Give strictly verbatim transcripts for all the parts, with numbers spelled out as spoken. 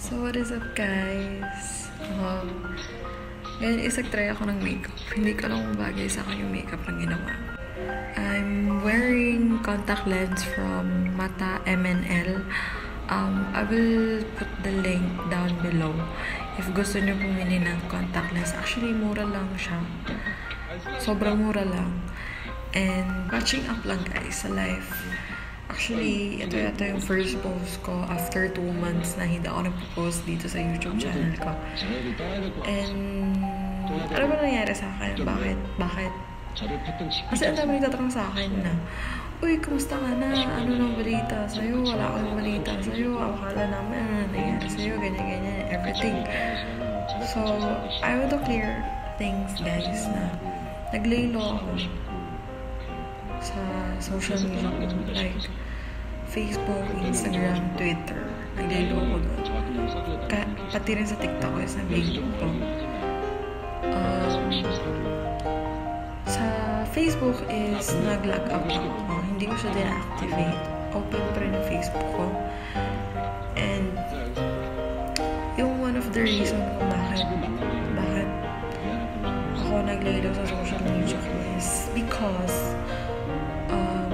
So what is up guys? Um, ngayon isag-try ako ng makeup. Hindi ko lang bagay sa akin yung makeup na ginawa. I'm wearing contact lens from Mata M N L. Um, I will put the link down below if gusto nyo pumili ng contact lens. Actually, mura lang siya. Sobrang mura lang. And catching up lang guys sa life. Actually, ito yata yung first post ko after two months na hindi ako nagpo-post dito sa YouTube channel ko. And ano ba nangyari sa akin? Bakit? Bakit? Kasi ang dami nagtatanong sa akin na, uy, kumusta ka na? Ano nang balita sa'yo? Wala akong balita sa'yo. Akala namin ano nangyari sa'yo. Ganyan-ganyan. Everything. So, I want to clear things guys na naglaylo ako sa social media ko. Like, Facebook, Instagram, Twitter. Naglaylo ako doon. Ka- pati rin sa TikTok ko is naglaylo ko. Um, sa Facebook is nag-log out ako. Hindi ko siya din-activate. Open pa rin ang Facebook ko. And yung one of the reason kung bakit bakit ako naglaylo sa social media ko is because um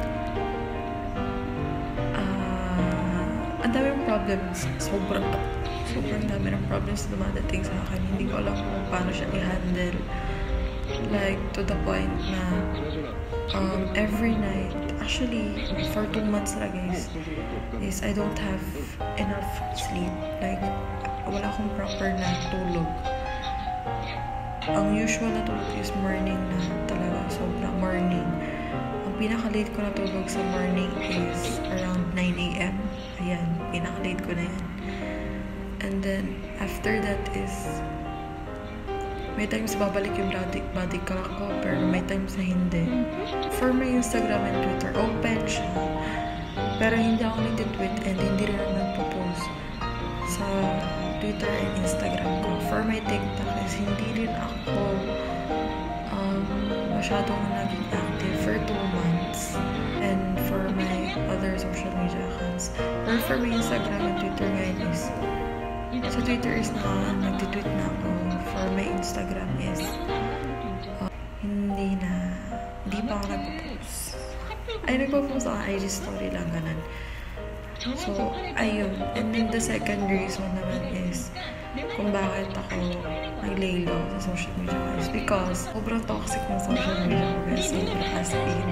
uh, ang daming problems. Sobrang sobrang dami ng problems na dumadating sa akin. Hindi ko alam kung paano siya i-handle. Like, to the point na um, every night, actually, for two months na guys, is I don't have enough sleep. Like, wala akong proper na tulog. Ang usual na tulog is morning na talaga, sobrang morning. Ang pinaka-late ko na tulog sa morning is around nine A M Ayan, pinaka-late ko na yan. And then, after that is, may times babalik yung body, body clock ko, pero may times na hindi. For my Instagram and Twitter, open siya. Pero hindi ako nag-tweet and hindi rin ako nagpo-post sa Twitter and Instagram ko. For my TikTok is hindi rin ako um, masyadong naging active for two months. And for my other social media accounts. Or for my Instagram and Twitter ngayon is, sa Twitter is na nag-tweet na ako. For my Instagram is uh, hindi na hindi pa ako nagpo-post. Ay, nagpo-post ako I G story lang, ganun. So, ayun. And then the second reason naman is kung bakit ako naglaylo sa social media is because sobrang toxic ng social media ko guys. Sobrang as in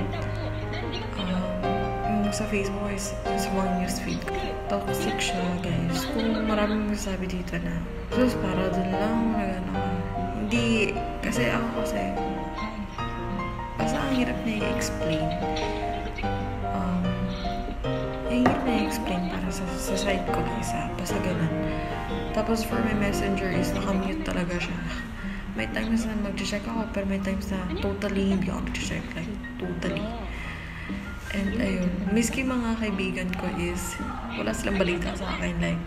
um, sa Facebook is just one newsfeed ko. Toxic siya guys. Kung maraming masasabi dito na sus, para dun lang nagano ka. Hindi, kasi ako kasi basta ang hirap na i-explain. Um, ang hirap na i-explain para sa, sa side ko guys ha. Basta ganun. Tapos for my messenger is nakamute talaga siya. May times na mag-check ako pero may times na totally hindi ako mag-check. Like, totally. And ayun, miski mga kaibigan ko is wala silang balita sa akin. Like,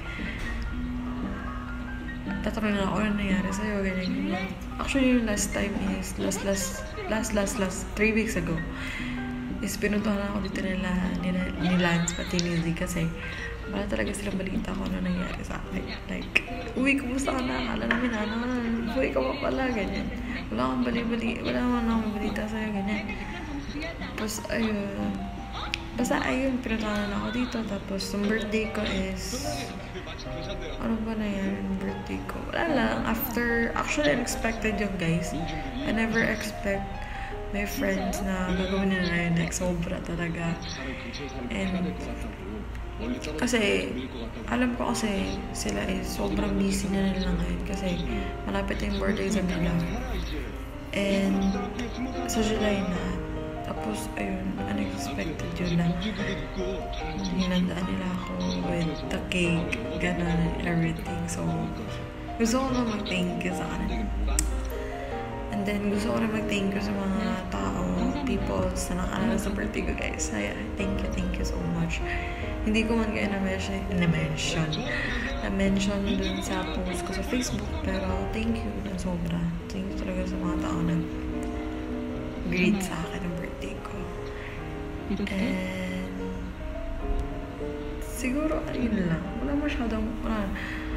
tatanong na ako ano nangyari sa'yo, ganyan, ganyan. Actually, yung last time is, last, last, last, last, last, three weeks ago, is pinuntahan ako dito nila, nila, ni Lance, pati ni Z, kasi wala talaga silang balita kung ano nangyari sa akin. Like, uy, kumusta ka na? Akala namin, ano, uy, ka pa pala, ganyan. Wala akong bali-bali, wala akong balita sa'yo, ganyan. Tapos, ayun, basta ayun, pinuntahan ako dito. Tapos, yung birthday ko is, ano ba na yan, yung birthday ko? Wala lang, after, actually, unexpected yung guys. I never expect my friends na gagawin nila yun, like, sobra talaga. And, kasi, alam ko kasi, sila is sobrang busy na nila ngayon kasi malapit yung birthday sa nila. And, sa July na, tapos, ayun, unexpected yun na hinandaan nila ako with the cake, gano'n, and everything. So, gusto ko na mag-thank you sa kanila. And then, gusto ko na mag-thank you sa mga tao, people na nakalala sa birthday ko, guys. Ay, thank you, thank you so much. Hindi ko man kayo na-mention, na-mention, na-mention dun sa post ko sa Facebook, pero thank you na sobra. Thank you talaga sa mga tao na greet sa akin ng birthday ko. And siguro, ayun lang. Wala masyadong, wala.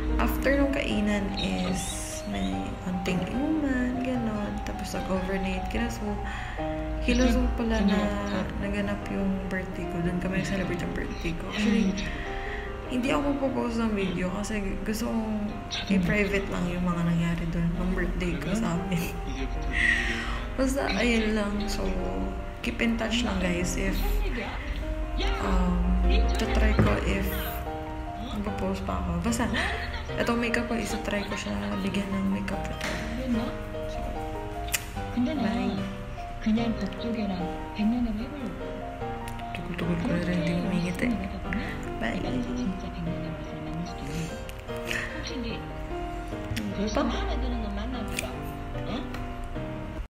One is may anting inuman, gano'n. Tapos nag-overnight. Kaya so, Hilosong pala na naganap yung birthday ko. Doon kami celebrate yung birthday ko. Actually, hindi ako magpo-post ng video kasi gusto kong i-private lang yung mga nangyari doon ng birthday ko sa amin. Basta, ayun lang. So, keep in touch lang guys if um, try ko if magpo-post pa ako. Basta, itong makeup ko, isa-try ko siya bigyan ng makeup ito. So, bye! 그냥 법조계랑 백년을 해보려고. Tugol-tugol ko na rin, hindi umingit eh. Bye! 진짜 백년의 맛을 만날 수도 있는. 혹시 네 Pa? 마음에 드는 건 만나볼까? 어?